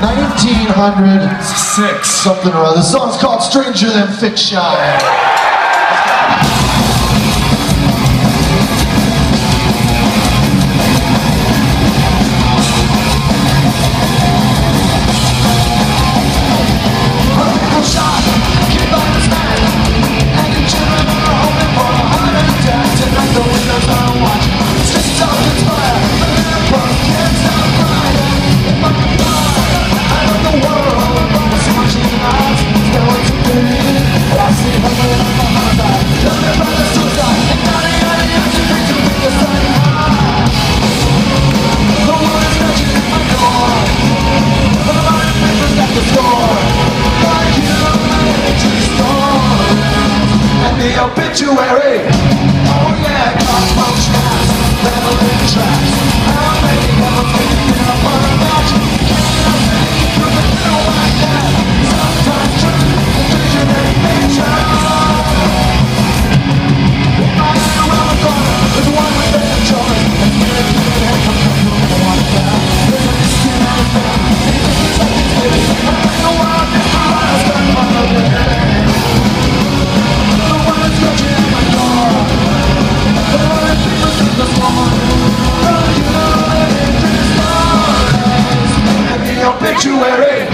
1906 something or other. The song's called Stranger Than Fiction. Obituary. Oh yeah, cosmos snaps, rattling tracks. How many of them in a part of that? Can't make it through the middle like that. Sometimes truth is vision and nature. Right around the corner, there's one with their choice. And spirit to the head comes up from the water down. There's a skin on his back. He thinks he's like he's living. I think the world is hard as the mother living. Obituary.